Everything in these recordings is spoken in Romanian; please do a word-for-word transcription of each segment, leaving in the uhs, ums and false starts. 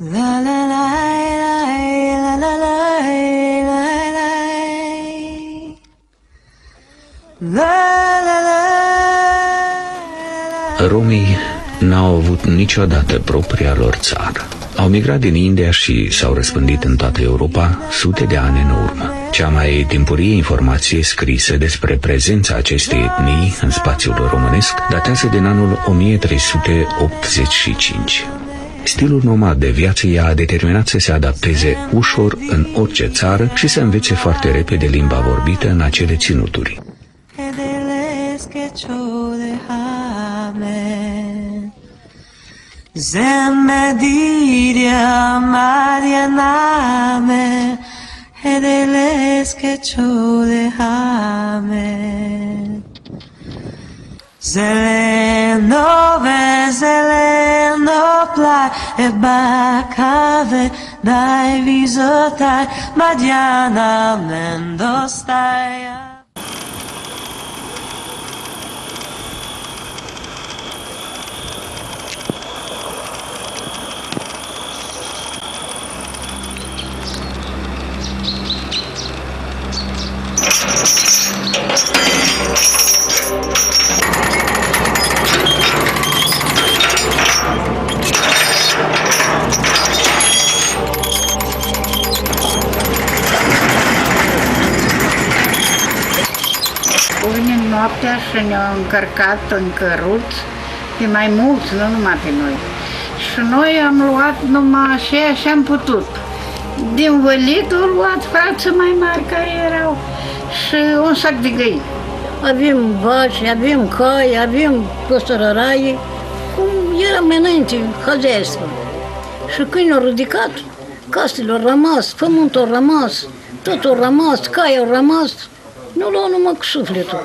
La la la la la la la la la. Romii n-au avut niciodată propria lor țară. Au migrat din India și s-au răspândit în toată Europa sute de ani în urmă. Cea mai timpurie informație scrisă despre prezența acestei etnii în spațiul românesc datează din anul o mie trei sute optzeci și cinci. Stilul nomad de viață i-a determinat să se adapteze ușor în orice țară și să învețe foarte repede limba vorbită în acele ținuturi. Zemediria Marianame, Hedeles que chodehame. Zeleno ve zeleno plai e bacave dai visotai Madiana mendostaia. Venim noaptea și ne-au încărcat în căruț pe mai mulți, nu numai pe noi. Și noi am luat numai ceea ce am putut. Din vălit au luat frații mai mari care erau și un sac de găini. Avem vaci, avem cai, avem păsărăraie, cum eram înainte, hăzeastră. Și câinii au ridicat, casele au rămas, pământul au rămas, tot au rămas, cai au rămas, nu luau numai cu sufletul.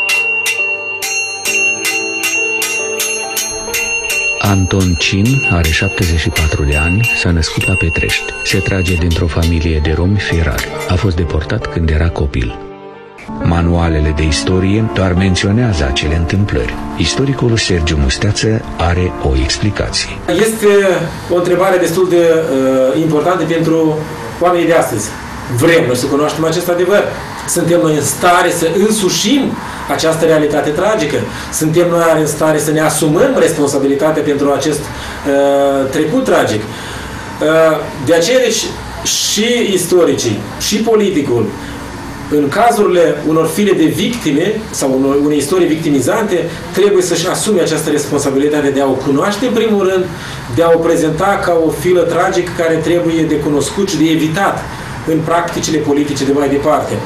Anton Cin are șaptezeci și patru de ani, s-a născut la Petrești. Se trage dintr-o familie de romi fierari. A fost deportat când era copil. Manualele de istorie doar menționează acele întâmplări. Istoricul Sergiu Musteață are o explicație. Este o întrebare destul de uh, importantă pentru oamenii de astăzi. Vrem noi să cunoaștem acest adevăr? Suntem noi în stare să însușim această realitate tragică? Suntem noi în stare să ne asumăm responsabilitatea pentru acest uh, trecut tragic? Uh, de aceea, deci, și istoricii, și politicul, în cazurile unor file de victime sau unor, unei istorii victimizante, trebuie să-și asume această responsabilitate de a o cunoaște în primul rând, de a o prezenta ca o filă tragică care trebuie de cunoscut și de evitat în practicile politice de mai departe.